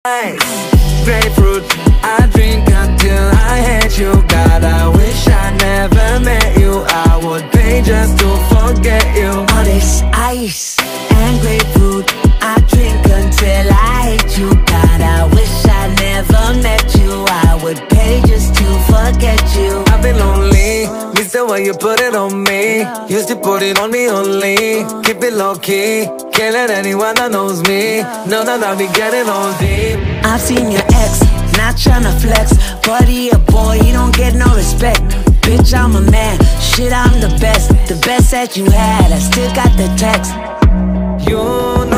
Grapefruit, I drink until I hate you. God, I wish I never met you. I would pay just to forget you. All this ice and grapefruit, I drink until I hate you. God, I wish I never met you. I would pay just to forget you. I've been lonely, miss the way you put it on me. Used to put it on me only. Keep it low key, can't let anyone that knows me know that I'll be getting all deep. I've seen your ex, not tryna flex, but he a boy, he don't get no respect. Bitch, I'm a man, shit, I'm the best that you had. I still got the text. You know